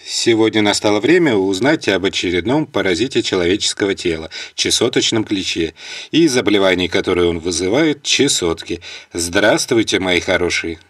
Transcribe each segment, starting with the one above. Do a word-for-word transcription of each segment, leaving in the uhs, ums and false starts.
Сегодня настало время узнать об очередном паразите человеческого тела – чесоточном клеще и заболевании, которое он вызывает – чесотки. Здравствуйте, мои хорошие!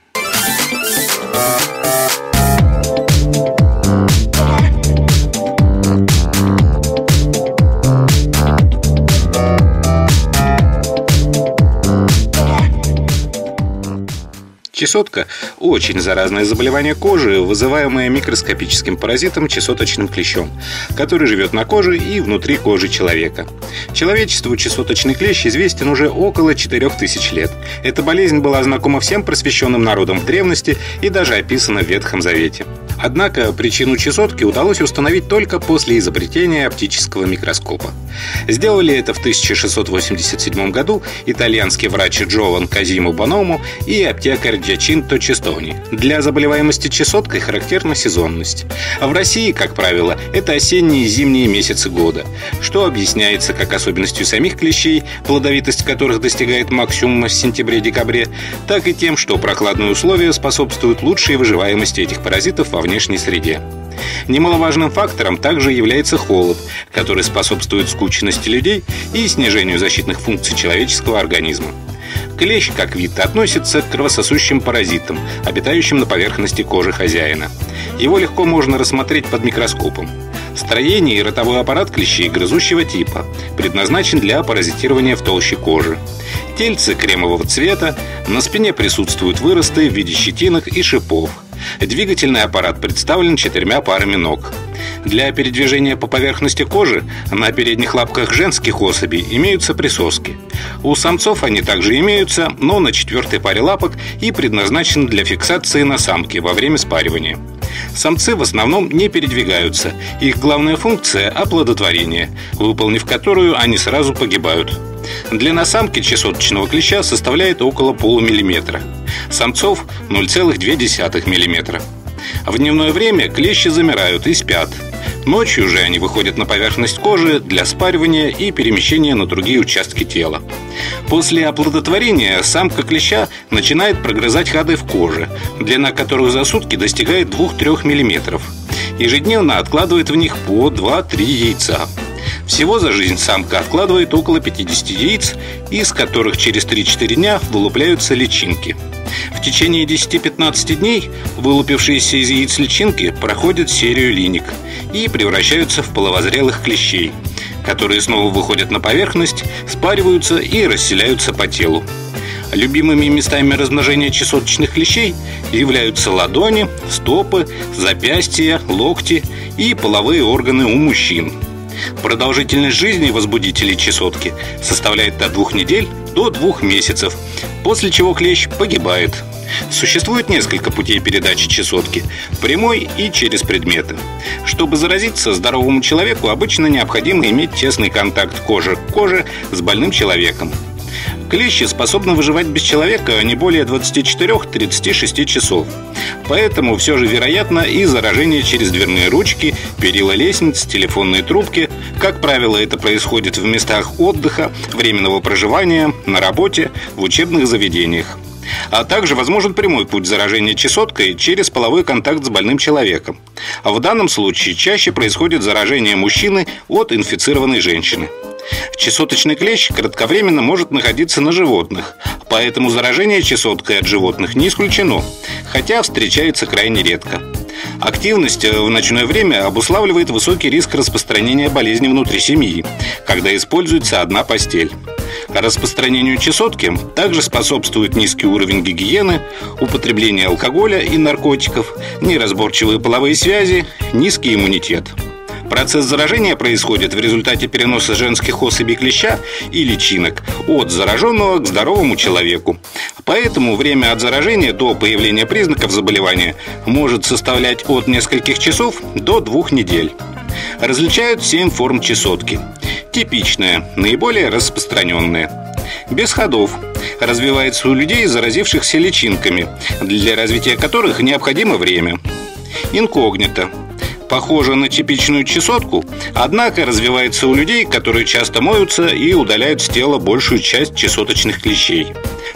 Чесотка – очень заразное заболевание кожи, вызываемое микроскопическим паразитом чесоточным клещом, который живет на коже и внутри кожи человека. Человечеству чесоточный клещ известен уже около четырёх тысяч лет. Эта болезнь была знакома всем просвещенным народам в древности и даже описана в Ветхом Завете. Однако причину чесотки удалось установить только после изобретения оптического микроскопа. Сделали это в тысяча шестьсот восемьдесят седьмом году итальянский врач Джован Казимо Боному и аптекарь Джачинто Честони. Для заболеваемости чесоткой характерна сезонность. А в России, как правило, это осенние и зимние месяцы года, что объясняется как особенностью самих клещей, плодовитость которых достигает максимума в сентябре-декабре, так и тем, что прохладные условия способствуют лучшей выживаемости этих паразитов во внешней среде. Немаловажным фактором также является холод, который способствует скученности людей и снижению защитных функций человеческого организма. Клещ, как вид, относится к кровососущим паразитам, обитающим на поверхности кожи хозяина. Его легко можно рассмотреть под микроскопом. Строение и ротовой аппарат клещей грызущего типа предназначен для паразитирования в толще кожи. Тельце кремового цвета, на спине присутствуют выросты в виде щетинок и шипов. Двигательный аппарат представлен четырьмя парами ног. Для передвижения по поверхности кожи на передних лапках женских особей имеются присоски. У самцов они также имеются, но на четвертой паре лапок и предназначены для фиксации на самке во время спаривания. Самцы в основном не передвигаются. Их главная функция – оплодотворение, выполнив которую они сразу погибают. Длина самки чесоточного клеща составляет около полумиллиметра. Самцов – ноль целых две десятых миллиметра. В дневное время клещи замирают и спят. Ночью же они выходят на поверхность кожи для спаривания и перемещения на другие участки тела. После оплодотворения самка клеща начинает прогрызать ходы в коже, длина которых за сутки достигает двух-трёх миллиметров. Ежедневно откладывает в них по два-три яйца. Всего за жизнь самка откладывает около пятидесяти яиц, из которых через три-четыре дня вылупляются личинки. В течение десяти-пятнадцати дней вылупившиеся из яиц личинки проходят серию линик и превращаются в половозрелых клещей, которые снова выходят на поверхность, спариваются и расселяются по телу. Любимыми местами размножения чесоточных клещей являются ладони, стопы, запястья, локти и половые органы у мужчин. Продолжительность жизни возбудителей чесотки составляет от двух недель до двух месяцев, после чего клещ погибает. Существует несколько путей передачи чесотки – прямой и через предметы. Чтобы заразиться, здоровому человеку обычно необходимо иметь тесный контакт кожи к коже с больным человеком. Клещи способны выживать без человека не более двадцати четырёх — тридцати шести часов. Поэтому все же вероятно и заражение через дверные ручки, перила лестниц, телефонные трубки. Как правило, это происходит в местах отдыха, временного проживания, на работе, в учебных заведениях. А также возможен прямой путь заражения чесоткой через половой контакт с больным человеком. А в данном случае чаще происходит заражение мужчины от инфицированной женщины. Чесоточный клещ кратковременно может находиться на животных, поэтому заражение чесоткой от животных не исключено, хотя встречается крайне редко. Активность в ночное время обуславливает высокий риск распространения болезни внутри семьи, когда используется одна постель. Распространению чесотки также способствует низкий уровень гигиены, употребление алкоголя и наркотиков, неразборчивые половые связи, низкий иммунитет. Процесс заражения происходит в результате переноса женских особей клеща и личинок от зараженного к здоровому человеку. Поэтому время от заражения до появления признаков заболевания может составлять от нескольких часов до двух недель. Различают семь форм чесотки. Типичная, наиболее распространенная. Без ходов. Развивается у людей, заразившихся личинками, для развития которых необходимо время. Инкогнито. Похожа на типичную чесотку, однако развивается у людей, которые часто моются и удаляют с тела большую часть чесоточных клещей.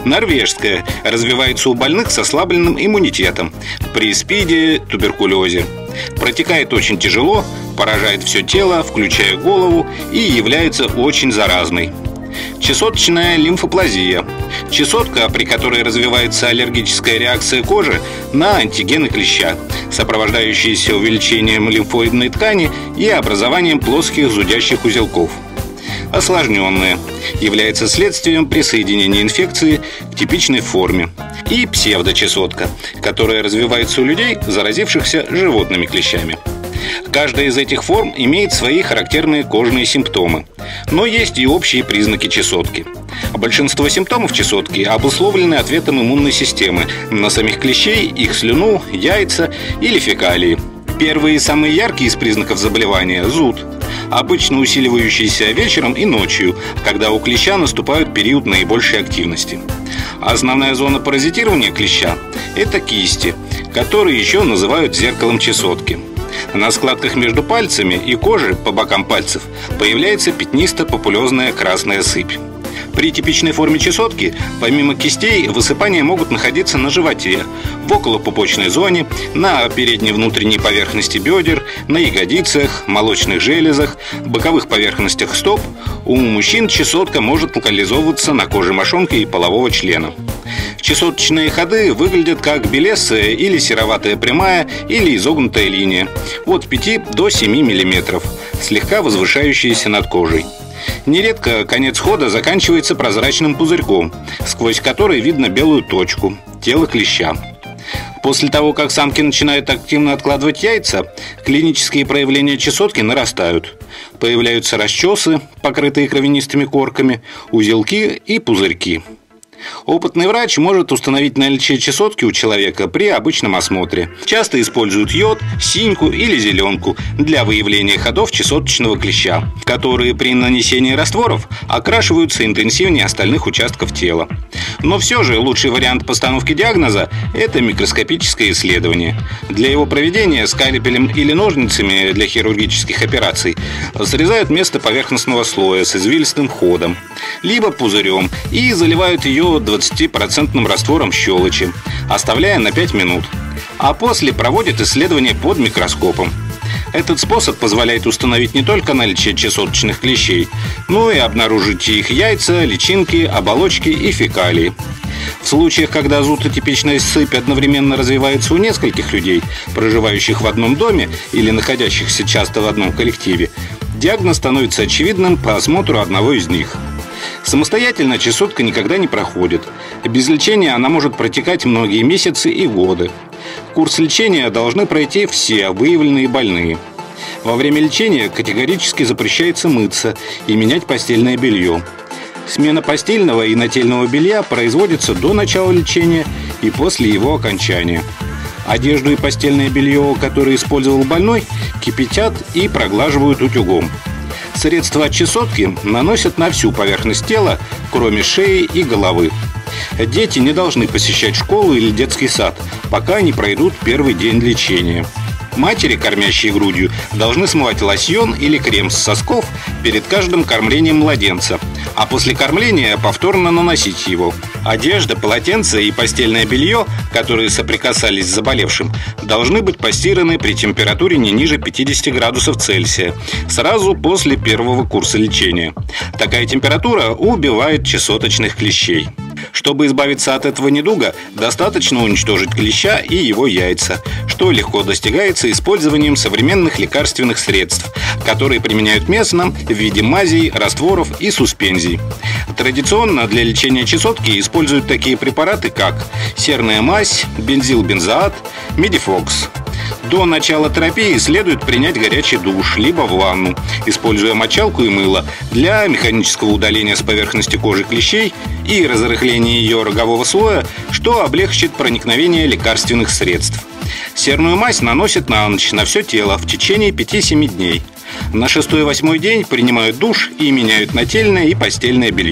Норвежская развивается у больных с ослабленным иммунитетом при СПИДе, туберкулезе. Протекает очень тяжело, поражает все тело, включая голову, и является очень заразной. Чесоточная лимфоплазия. Чесотка, при которой развивается аллергическая реакция кожи на антигены клеща, сопровождающаяся увеличением лимфоидной ткани и образованием плоских зудящих узелков. Осложненная. Является следствием присоединения инфекции к типичной форме. И псевдочесотка, которая развивается у людей, заразившихся животными клещами. Каждая из этих форм имеет свои характерные кожные симптомы, но есть и общие признаки чесотки. Большинство симптомов чесотки обусловлены ответом иммунной системы на самих клещей, их слюну, яйца или фекалии. Первые и самые яркие из признаков заболевания – зуд, обычно усиливающийся вечером и ночью, когда у клеща наступает период наибольшей активности. Основная зона паразитирования клеща – это кисти, которые еще называют зеркалом чесотки. На складках между пальцами и кожей по бокам пальцев появляется пятнисто-папулезная красная сыпь. При типичной форме чесотки, помимо кистей, высыпания могут находиться на животе, в околопупочной зоне, на передней внутренней поверхности бедер, на ягодицах, молочных железах, боковых поверхностях стоп. У мужчин чесотка может локализовываться на коже мошонки и полового члена. Чесоточные ходы выглядят как белесая или сероватая прямая или изогнутая линия от пяти до семи миллиметров, слегка возвышающаяся над кожей. Нередко конец хода заканчивается прозрачным пузырьком, сквозь который видно белую точку – тело клеща. После того, как самки начинают активно откладывать яйца, клинические проявления чесотки нарастают. Появляются расчесы, покрытые кровянистыми корками, узелки и пузырьки. Опытный врач может установить наличие чесотки у человека при обычном осмотре. Часто используют йод, синьку или зеленку для выявления ходов чесоточного клеща, которые при нанесении растворов окрашиваются интенсивнее остальных участков тела. Но все же лучший вариант постановки диагноза – это микроскопическое исследование. Для его проведения скальпелем или ножницами для хирургических операций срезают место поверхностного слоя с извилистым ходом, либо пузырем, и заливают ее двадцатипроцентным раствором щелочи, оставляя на пять минут. А после проводят исследование под микроскопом. Этот способ позволяет установить не только наличие чесоточных клещей, но и обнаружить их яйца, личинки, оболочки и фекалии. В случаях, когда зуд и типичная сыпь одновременно развиваются у нескольких людей, проживающих в одном доме или находящихся часто в одном коллективе, диагноз становится очевидным по осмотру одного из них. Самостоятельно чесотка никогда не проходит. Без лечения она может протекать многие месяцы и годы. Курс лечения должны пройти все выявленные больные. Во время лечения категорически запрещается мыться и менять постельное белье. Смена постельного и нательного белья производится до начала лечения и после его окончания. Одежду и постельное белье, которое использовал больной, кипятят и проглаживают утюгом. Средства от чесотки наносят на всю поверхность тела, кроме шеи и головы. Дети не должны посещать школу или детский сад, пока не пройдут первый день лечения. Матери, кормящие грудью, должны смывать лосьон или крем с сосков перед каждым кормлением младенца, а после кормления повторно наносить его. Одежда, полотенце и постельное белье, которые соприкасались с заболевшим, должны быть постираны при температуре не ниже пятидесяти градусов Цельсия сразу после первого курса лечения. Такая температура убивает чесоточных клещей. Чтобы избавиться от этого недуга, достаточно уничтожить клеща и его яйца, что легко достигается использованием современных лекарственных средств, которые применяют местно в виде мазей, растворов и суспензий. Традиционно для лечения чесотки используют такие препараты, как серная мазь, бензилбензоат, медифокс. До начала терапии следует принять горячий душ, либо в ванну, используя мочалку и мыло для механического удаления с поверхности кожи клещей и разрыхления ее рогового слоя, что облегчит проникновение лекарственных средств. Серную мазь наносят на ночь на все тело в течение пяти-семи дней. На шестой-восьмой день принимают душ и меняют нательное и постельное белье.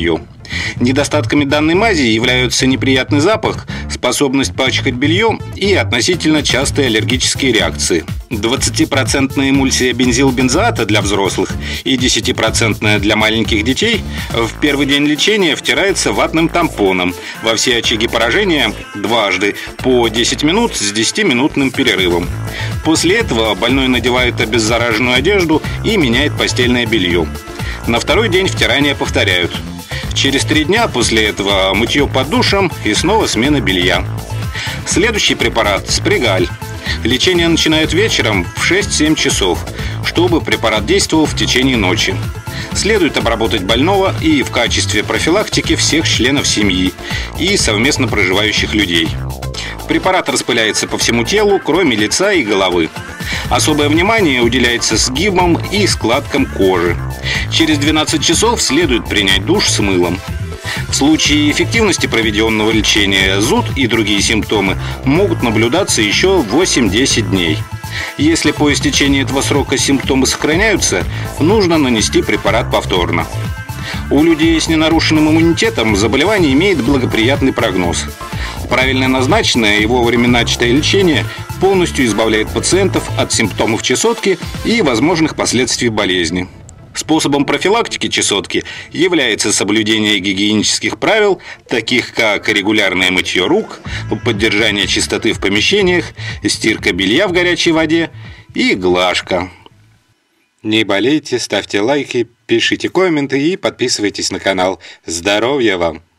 Недостатками данной мази являются неприятный запах, способность пачкать белье и относительно частые аллергические реакции. двадцатипроцентная эмульсия бензилбензоата для взрослых и десятипроцентная для маленьких детей в первый день лечения втирается ватным тампоном во все очаги поражения дважды по десять минут с десятиминутным перерывом. После этого больной надевает обеззараженную одежду и меняет постельное белье. На второй день втирания повторяют. Через три дня после этого мытье под душем и снова смена белья. Следующий препарат – спригаль. Лечение начинают вечером в шесть-семь часов, чтобы препарат действовал в течение ночи. Следует обработать больного и в качестве профилактики всех членов семьи и совместно проживающих людей. Препарат распыляется по всему телу, кроме лица и головы. Особое внимание уделяется сгибам и складкам кожи. Через двенадцать часов следует принять душ с мылом. В случае эффективности проведенного лечения зуд и другие симптомы могут наблюдаться еще восемь-десять дней. Если по истечении этого срока симптомы сохраняются, нужно нанести препарат повторно. У людей с ненарушенным иммунитетом заболевание имеет благоприятный прогноз. Правильно назначенное и вовремя начатое лечение полностью избавляет пациентов от симптомов чесотки и возможных последствий болезни. Способом профилактики чесотки является соблюдение гигиенических правил, таких как регулярное мытье рук, поддержание чистоты в помещениях, стирка белья в горячей воде и глажка. Не болейте, ставьте лайки, пишите комменты и подписывайтесь на канал. Здоровья вам!